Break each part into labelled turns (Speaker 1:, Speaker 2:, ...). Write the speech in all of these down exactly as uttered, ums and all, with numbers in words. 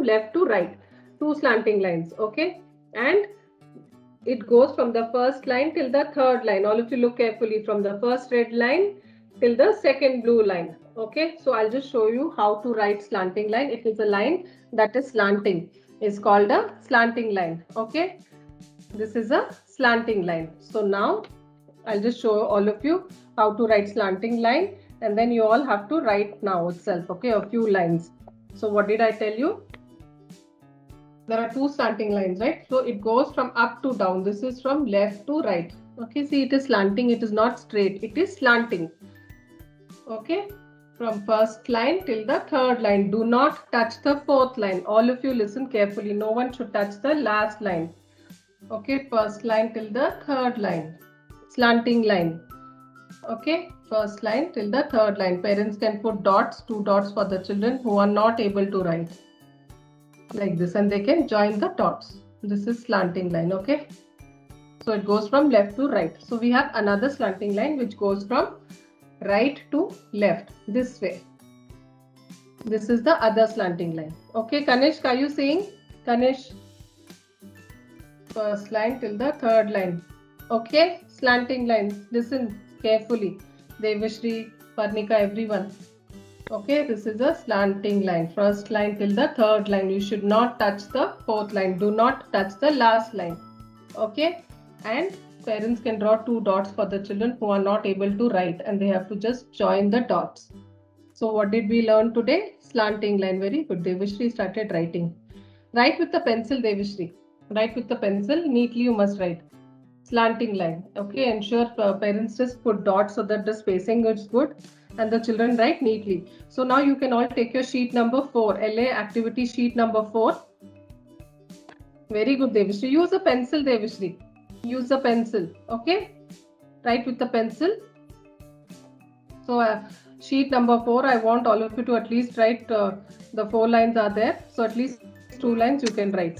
Speaker 1: left to right, two slanting lines, okay? And it goes from the first line till the third line. All of you look carefully, from the first red line till the second blue line, okay? So I'll just show you how to write slanting line. It is a line that is slanting. It's called a slanting line, okay? This is a slanting line. So now I'll just show all of you how to write slanting line, and then you all have to write now itself, okay, a few lines. So what did I tell you? There are two slanting lines, right? So it goes from up to down. This is from left to right. Okay, see, it is slanting. It is not straight. It is slanting. Okay, from first line till the third line. Do not touch the fourth line. All of you listen carefully. No one should touch the last line. Okay, first line till the third line. Slanting line. Okay, first line till the third line. Parents can put dots, two dots for the children who are not able to write. Like this, and they can join the dots. This is slanting line, okay? So it goes from left to right. So we have another slanting line which goes from right to left, this way. This is the other slanting line. Okay, Kanishk, are you seeing? Kanish, first line till the third line. Okay, slanting line. Listen carefully. Devashri, Parnika, everyone. Okay, this is a slanting line. First line till the third line. You should not touch the fourth line. Do not touch the last line. Okay, and parents can draw two dots for the children who are not able to write, and they have to just join the dots. So what did we learn today? Slanting line. Very good. Devashri started writing. Write with the pencil, Devashri. Write with the pencil. Neatly you must write. Slanting line. Okay, ensure uh, parents just put dots so that the spacing is good and the children write neatly. So now you can all take your sheet number four, L A activity sheet number four. Very good, Devashri. Use a pencil, Devashri. Use a pencil. Okay, write with the pencil. So uh, sheet number four, I want all of you to at least write, uh, the four lines are there. So at least two lines you can write.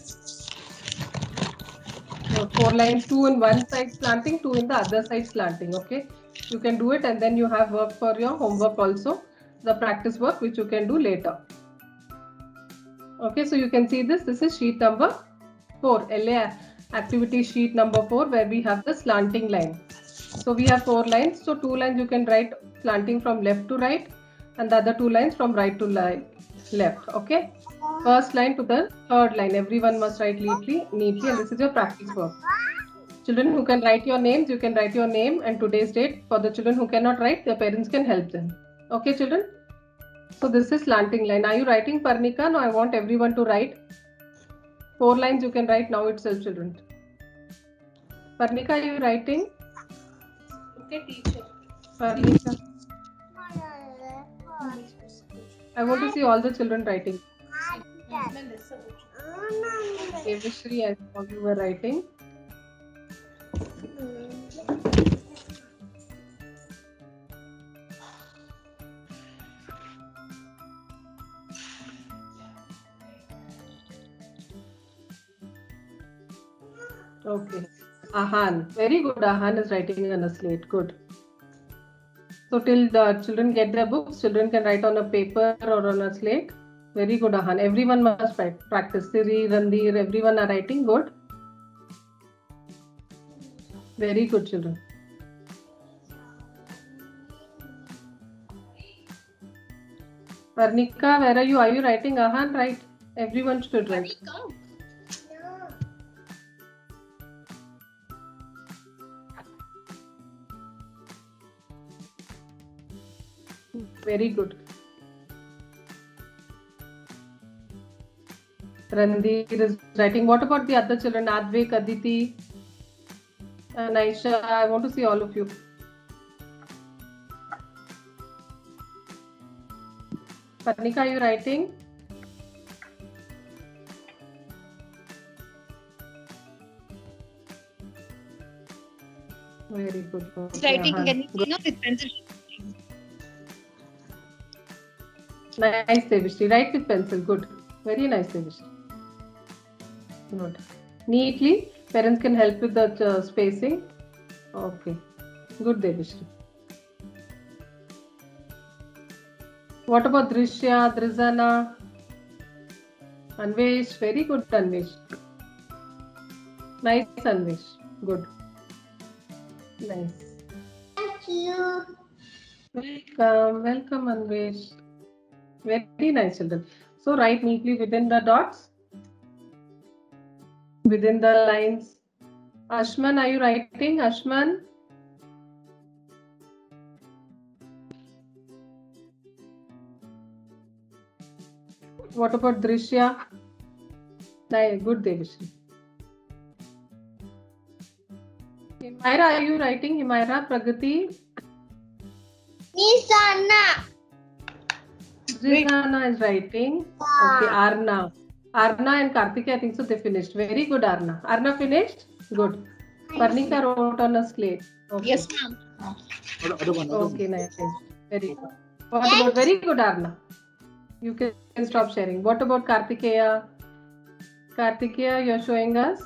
Speaker 1: So four lines, two in one side slanting, two in the other side slanting. Okay, you can do it, and then you have work for your homework also, the practice work which you can do later. Okay, so you can see this. This is sheet number four, L A activity sheet number four, where we have the slanting line. So we have four lines. So two lines you can write slanting from left to right, and the other two lines from right to left. Okay. First line to the third line. Everyone must write neatly, neatly, and this is your practice work. Children who can write your names, you can write your name and today's date. For the children who cannot write, their parents can help them. Okay, children? So this is slanting line. Are you writing, Parnika? No, I want everyone to write. Four lines you can write now itself, children. Parnika, are you writing?
Speaker 2: Okay, teacher.
Speaker 1: Parnika. I want to see all the children writing. Devashri, I thought you were writing. Okay. Ahan. Very good. Ahan is writing on a slate. Good. So till the children get their books, children can write on a paper or on a slate. Very good, Ahan. Everyone must write. Practice. Siri, Randir, everyone are writing. Good. Very good, children. Parnika, where are you? Are you writing? Ahan, right? Everyone should write. Very good. Randir is writing. What about the other children? Advik, Aditi, and Aisha. I want to see all of you. Parnika, are you writing? Very good. Okay,
Speaker 2: Writing,
Speaker 1: Ahan.
Speaker 2: can you see now with pencil?
Speaker 1: Nice, Devashri. Write with pencil. Good. Very nice, Devashri. Good. Neatly. Parents can help with the uh, spacing. Okay. Good, Devashri. What about Drishya, Drizana? Anvesh, very good, Anvesh. Nice, Anvesh. Good. Nice.
Speaker 3: Thank you.
Speaker 1: Welcome, welcome, Anvesh. Very nice, children. So write neatly within the dots, within the lines. Ashman, are you writing? Ashman? What about Drishya? Nice, good, Devashri. Himaira, are you writing? Himaira, Pragati?
Speaker 3: Miss Anna.
Speaker 1: Rizana is writing. Okay, Arna. Arna and Karthik, I think so they finished. Very good, Arna. Arna finished? Good. Parnika wrote on a slate. Okay.
Speaker 2: Yes, ma'am.
Speaker 1: Okay, nice. Very good. What about very good, Arna? You can stop sharing. What about Kartikeya? Kartikeya, you're showing us.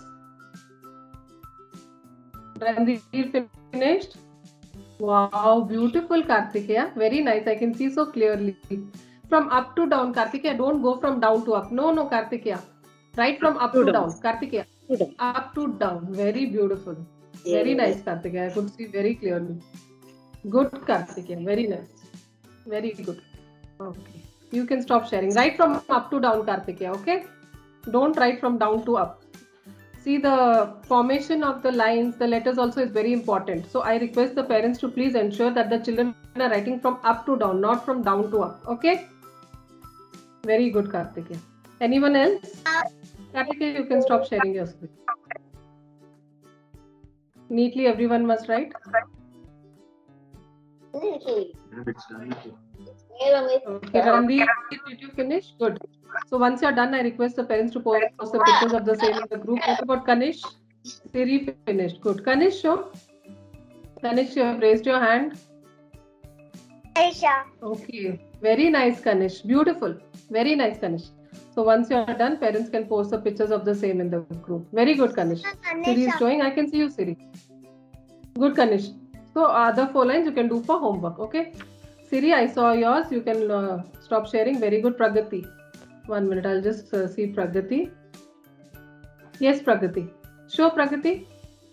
Speaker 1: Ranveer finished. Wow, beautiful, Kartikeya. Very nice. I can see so clearly. From up to down, Kartikeya, don't go from down to up. No, no, Kartikeya. Right from up to, to down. down. Kartikeya. To down. Up to down. Very beautiful. Yeah. Very nice, Kartikeya. I could see very clearly. Good, Kartikeya. Very nice. Very good. Okay. You can stop sharing. Write from up to down, Kartikeya. Okay? Don't write from down to up. See, the formation of the lines, the letters also is very important. So I request the parents to please ensure that the children are writing from up to down, not from down to up. Okay? Very good, Kartikeya. Anyone else? Kartikeya, you can stop sharing your screen. Neatly, everyone must write. Okay, Ranveer, did you finish? Good. So once you're done, I request the parents to post the pictures of the same in the group. What about Kanish? Siri finished. Good. Kanish, show. Kanish, you have raised your hand.
Speaker 3: Aisha.
Speaker 1: Okay. Very nice, Kanish. Beautiful. Very nice, Kanish. So once you're done, parents can post the pictures of the same in the group. Very good, Kanish. Siri is showing. I can see you, Siri. Good, Kanish. So other four lines you can do for homework. Okay. Siri, I saw yours. You can uh, stop sharing. Very good, Pragati. One minute. I'll just uh, see Pragati. Yes, Pragati. Show Pragati.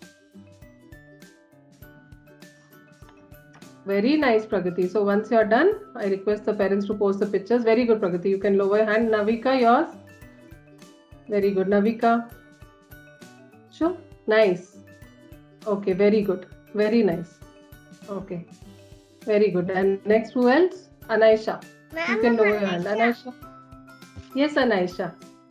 Speaker 1: Very nice, Pragati. So once you're done, I request the parents to post the pictures. Very good, Pragati. You can lower your hand. Navika, yours. Very good, Navika. Sure. Nice. Okay, very good. Very nice. Okay. Very good. And next, who else? Anaisha. You can lower your hand. Anaisha. Yes, Anaisha.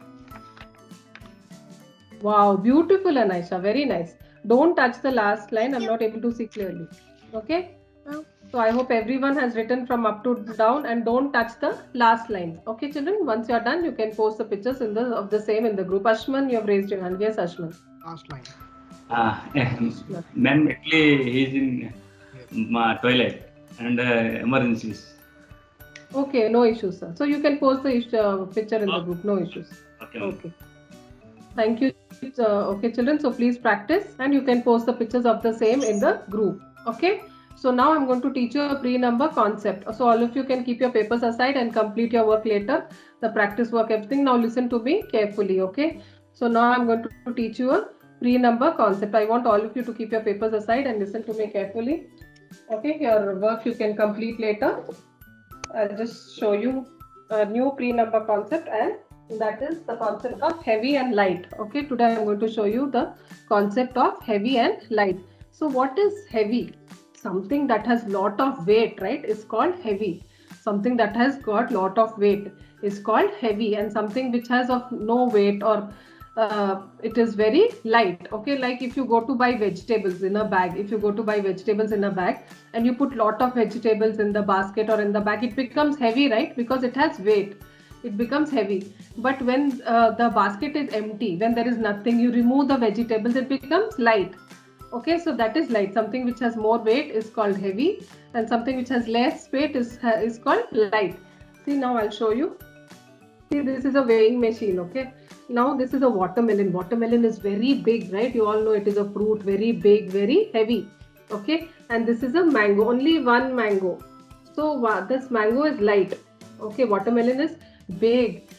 Speaker 1: Wow, beautiful, Anaisha. Very nice. Don't touch the last line. I'm not able to see clearly. Okay. So I hope everyone has written from up to down, and don't touch the last line. Okay, children. Once you're done, you can post the pictures in the of the same in the group. Ashman, you have raised your hand. Yes, Ashman.
Speaker 4: Last line.
Speaker 5: Ah, ma'am, actually he is in my toilet and uh, emergencies.
Speaker 1: Okay, no issues, sir. So you can post the uh, picture in the group. No issues.
Speaker 5: Okay.
Speaker 1: Okay. Thank you. Uh, okay, children. So please practice, and you can post the pictures of the same in the group. Okay. So now I'm going to teach you a pre-number concept. So all of you can keep your papers aside and complete your work later. The practice work, everything. Now listen to me carefully. Okay. So now I'm going to teach you a pre-number concept. I want all of you to keep your papers aside and listen to me carefully. Okay. Your work you can complete later. I'll just show you a new pre-number concept, and that is the concept of heavy and light. Okay, today I'm going to show you the concept of heavy and light. So what is heavy? Something that has lot of weight, right, is called heavy. Something that has got lot of weight is called heavy, and something which has of no weight or uh, it is very light. Okay, like if you go to buy vegetables in a bag, if you go to buy vegetables in a bag and you put lot of vegetables in the basket or in the bag, it becomes heavy, right? Because it has weight. It becomes heavy. But when uh, the basket is empty, when there is nothing, you remove the vegetables, it becomes light. Okay, so that is light. Something which has more weight is called heavy, and something which has less weight is, is called light. See, now I'll show you. See, this is a weighing machine. Okay, now this is a watermelon. Watermelon is very big, right? You all know it is a fruit, very big, very heavy. Okay, and this is a mango, only one mango. So wow, this mango is light. Okay, watermelon is big.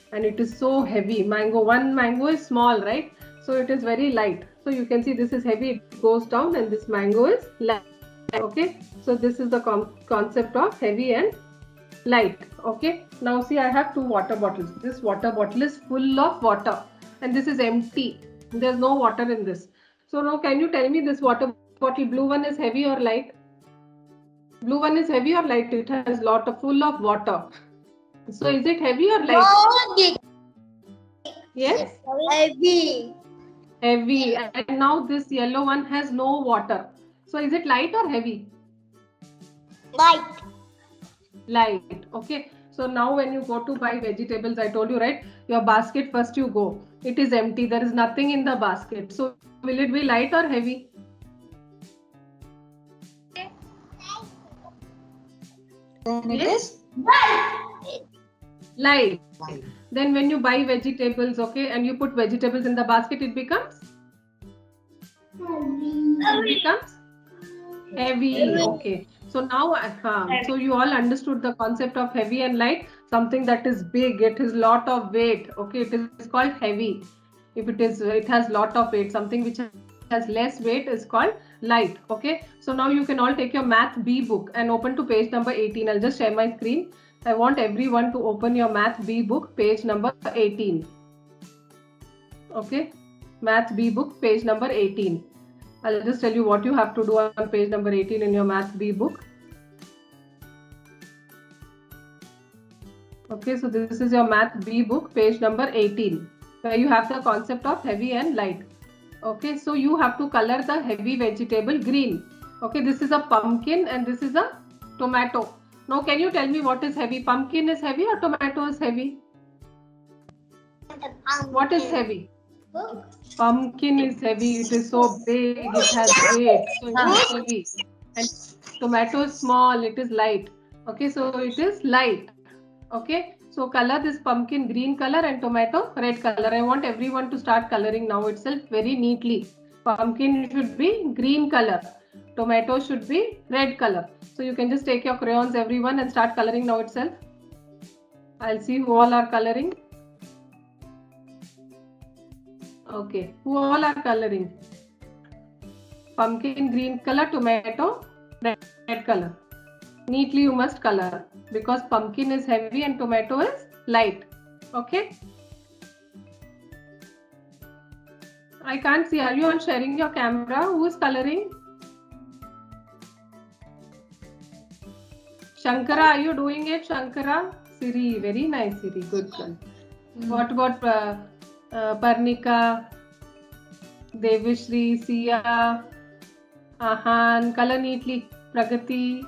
Speaker 1: and it is so heavy. Mango, one mango is small, right? So it is very light. So you can see this is heavy, it goes down, and this mango is light. Okay, so this is the concept of heavy and light. Okay, now see, I have two water bottles. This water bottle is full of water and this is empty. There's no water in this. So now can you tell me, this water bottle, blue one is heavy or light? Blue one is heavy or light? It has lot of full of water. So is it heavy or light? Yes,
Speaker 3: Heavy.
Speaker 1: heavy. And now this yellow one has no water. So is it light or heavy?
Speaker 3: Light.
Speaker 1: Light. Okay. So now when you go to buy vegetables, I told you, right? Your basket first you go. It is empty. There is nothing in the basket. So will it be light or heavy?
Speaker 2: Then it
Speaker 1: Yes.
Speaker 2: is
Speaker 1: Light. Then when you buy vegetables, okay, and you put vegetables in the basket, it becomes? It becomes heavy. Okay. So now, uh, so you all understood the concept of heavy and light. Something that is big, it is lot of weight. Okay, it is called heavy. If it is, it has lot of weight. Something which has less weight is called light. Okay. So now you can all take your Math B book and open to page number eighteen. I'll just share my screen. I want everyone to open your Math B book, page number eighteen. Okay, Math B book, page number eighteen. I'll just tell you what you have to do on page number eighteen in your Math B book. Okay, so this is your Math B book, page number eighteen, where you have the concept of heavy and light. Okay, so you have to color the heavy vegetable green. Okay, this is a pumpkin and this is a tomato. Now, can you tell me what is heavy? Pumpkin is heavy or tomato is heavy? What is heavy? Pumpkin is heavy. It is so big. It has weight. So it is heavy. And tomato is small. It is light. Okay, so it is light. Okay, so color this pumpkin green color and tomato red color. I want everyone to start coloring now itself very neatly. Pumpkin should be green color. Tomato should be red color. So you can just take your crayons, everyone, and start coloring now itself. I'll see who all are coloring. Okay, who all are coloring? Pumpkin green color, tomato red, red color. Neatly you must color because pumpkin is heavy and tomato is light. Okay. I can't see. Are you all sharing your camera? Who is coloring? Shankara, are you doing it? Shankara? Siri, very nice, Siri. Good girl. Mm. What about uh, uh, Parnika, Devishri, Sia, Ahan? Color neatly. Pragati.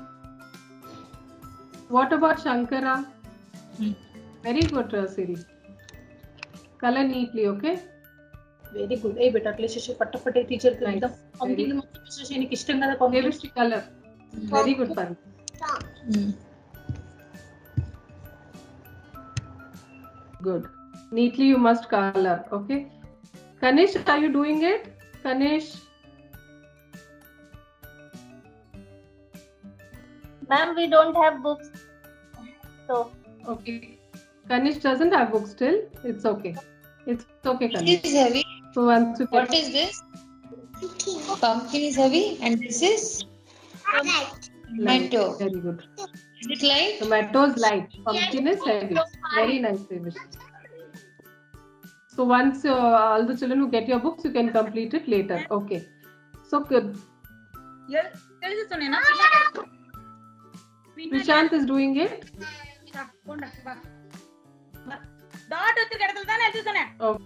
Speaker 1: What about Shankara? Mm. Very good, uh, Siri. Color neatly, okay?
Speaker 2: Very good. Hey, beta, at least patta patta teacher ko ekdam pumpkin mattu teacher nik ishtam kada pumpkin.
Speaker 1: Devishri color. Very good, Parnika.
Speaker 2: Mm.
Speaker 1: Good. Neatly you must color. Okay. Kanish, are you doing it? Kanish.
Speaker 3: Ma'am, we don't have books. So.
Speaker 1: Okay. Kanish doesn't have books still. It's okay. It's okay, Kanish.
Speaker 4: This is heavy.
Speaker 1: So once you
Speaker 4: What is this? Pumpkin is heavy and this is
Speaker 1: light.
Speaker 4: tomato.
Speaker 1: Very good.
Speaker 4: Is it light?
Speaker 1: Tomato is light. Pumpkin is heavy. Very nice, Devish. So once uh, all the children who get your books, you can complete it later. Okay. So good. Prashant is doing it. Okay.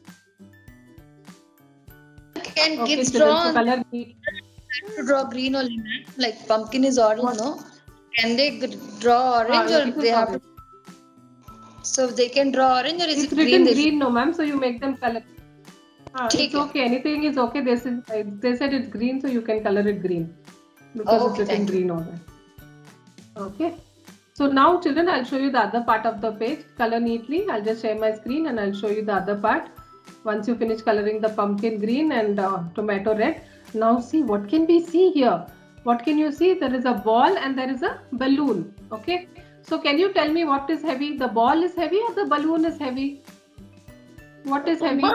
Speaker 4: Can
Speaker 1: Okay,
Speaker 4: kids
Speaker 1: children,
Speaker 4: draw
Speaker 1: so color neat.
Speaker 4: to draw green only, man? Like pumpkin is orange, no? Can they g- draw orange
Speaker 1: Ah,
Speaker 4: or
Speaker 1: it is
Speaker 4: they have to?
Speaker 1: orange.
Speaker 4: So they can draw orange or is
Speaker 1: It's
Speaker 4: it
Speaker 1: written
Speaker 4: green?
Speaker 1: green, no, ma'am. So you make them color. Ah,
Speaker 4: Take
Speaker 1: it's
Speaker 4: it.
Speaker 1: okay. Anything is okay. They said they said it's green, so you can color it green because
Speaker 4: Oh,
Speaker 1: it's
Speaker 4: okay,
Speaker 1: written
Speaker 4: thank you.
Speaker 1: green over. Okay. So now, children, I'll show you the other part of the page. Color neatly. I'll just share my screen and I'll show you the other part. Once you finish coloring the pumpkin green and uh, tomato red. Now see, what can we see here? What can you see? There is a ball and there is a balloon. Okay. So can you tell me what is heavy? The ball is heavy or the balloon is heavy? What is heavy?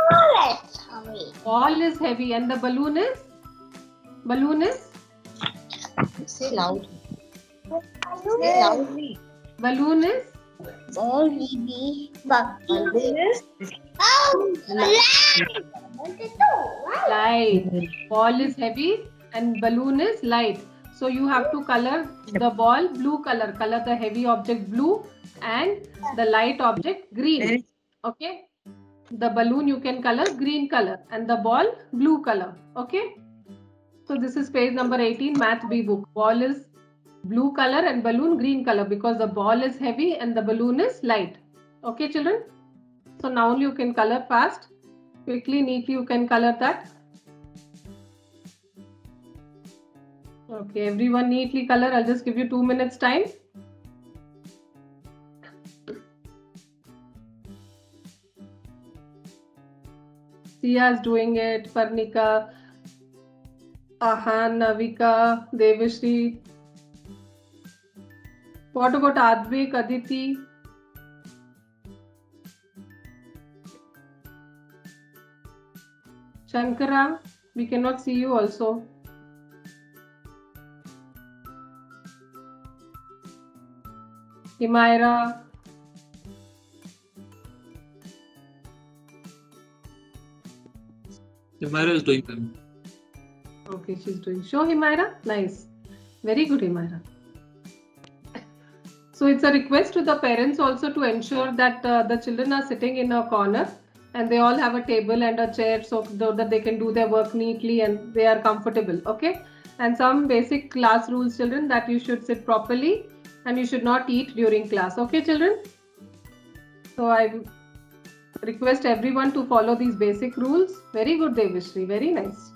Speaker 1: Ball is heavy and the balloon is? Balloon is?
Speaker 4: Say loud. Say loudly.
Speaker 1: Balloon is?
Speaker 3: Ball heavy. Balloon is
Speaker 1: Light. Ball is heavy and balloon is light. So you have to color the ball blue color. Color the heavy object blue and the light object green. Okay. The balloon you can color green color and the ball blue color. Okay. So this is page number eighteen, Math B book. Ball is blue color and balloon green color because the ball is heavy and the balloon is light. Okay, children. So now you can color fast. Quickly, neatly you can color that. Okay, everyone neatly color. I'll just give you two minutes time. Sia is doing it. Parnika, Ahan, Navika, Devashri. What about Advik, Aditi? Shankara, we cannot see you also. Himaira.
Speaker 6: Himaira is doing them.
Speaker 1: Okay, she's doing. Show Himaira. Nice. Very good, Himaira. So it's a request to the parents also to ensure that uh, the children are sitting in a corner and they all have a table and a chair so that they can do their work neatly and they are comfortable. Okay. And some basic class rules, children, that you should sit properly and you should not eat during class. Okay, children. So I request everyone to follow these basic rules. Very good, Devashri. Very nice.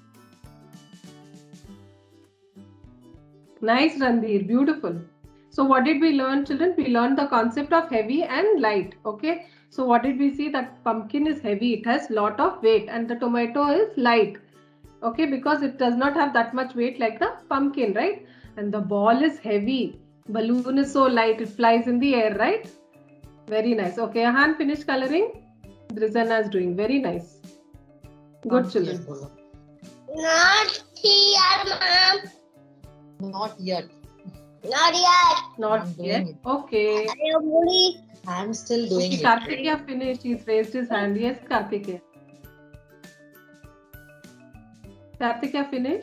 Speaker 1: Nice, Randhir. Beautiful. So what did we learn, children? We learned the concept of heavy and light. Okay. So what did we see? That pumpkin is heavy. It has lot of weight and the tomato is light. Okay. Because it does not have that much weight like the pumpkin, right? And the ball is heavy. Balloon is so light. It flies in the air, right? Very nice. Okay. Ahan finished coloring. Drizana is doing. Very nice. Good, children.
Speaker 3: Not here, ma'am.
Speaker 4: Not yet.
Speaker 3: Not yet.
Speaker 1: Not
Speaker 4: I'm doing
Speaker 1: yet.
Speaker 4: it.
Speaker 1: Okay.
Speaker 3: I am only.
Speaker 4: I'm still doing
Speaker 1: Okay,
Speaker 4: it.
Speaker 1: Kartikeya finished. He's raised his hand. Yes, Kartikeya. Kartikeya finished?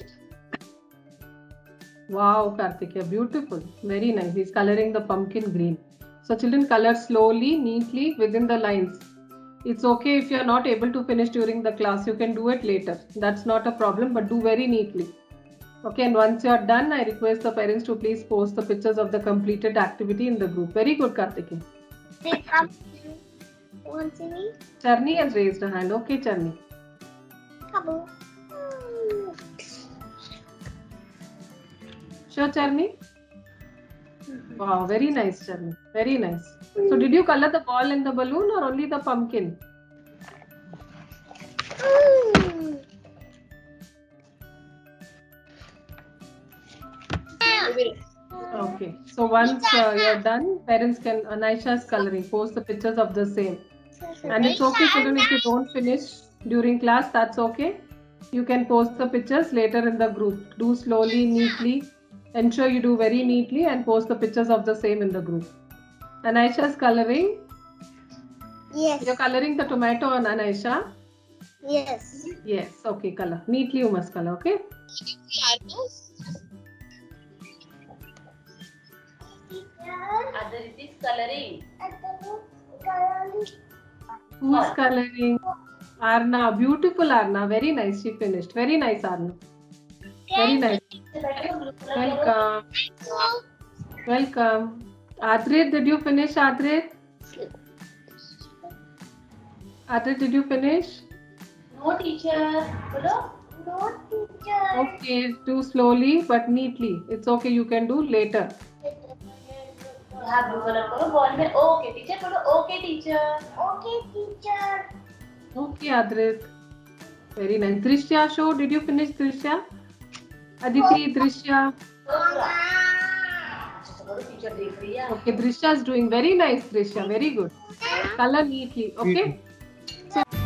Speaker 1: Wow, Kartikeya. Beautiful. Very nice. He's coloring the pumpkin green. So children, color slowly, neatly within the lines. It's okay if you're not able to finish during the class. You can do it later. That's not a problem, but do very neatly. Okay, and once you're done, I request the parents to please post the pictures of the completed activity in the group. Very good, Kartikeya.
Speaker 3: They come. Want to see me?
Speaker 1: Charni has raised a hand. Okay, Charni.
Speaker 3: Kaboom.
Speaker 1: Sure, Charni? Wow, very nice, Charni. Very nice. So, did you color the ball and the balloon or only the pumpkin? Okay. So, once uh, you're done, parents can, Anisha's coloring, post the pictures of the same. And it's okay, children, if you don't finish during class, that's okay. You can post the pictures later in the group. Do slowly, neatly. Ensure you do very neatly and post the pictures of the same in the group. Anisha's coloring.
Speaker 3: Yes.
Speaker 1: You're coloring the tomato on Anisha.
Speaker 3: Yes.
Speaker 1: Yes. Okay, color. Neatly you must color, okay?
Speaker 7: Adar is coloring.
Speaker 1: Who's coloring? Arna. Beautiful Arna. Very nice. She finished. Very nice Arna. Very nice. Welcome. Welcome. Adrit, did you finish, Adrit? Adrit, did you finish?
Speaker 7: No, teacher. Hello?
Speaker 3: No, teacher.
Speaker 1: Okay, do slowly but neatly. It's okay, you can do later.
Speaker 7: हाँ blue colour करो ball में okay teacher बोलो okay teacher
Speaker 3: Okay, teacher.
Speaker 1: Okay, Adrit. Very nice. Drishya, show. Did you finish, Drishya? Aditi, Drishya.
Speaker 3: Mama.
Speaker 7: Teacher देख रही है।
Speaker 1: Okay, Drisha is doing very nice. Drisha, very good. Color neatly. Okay. So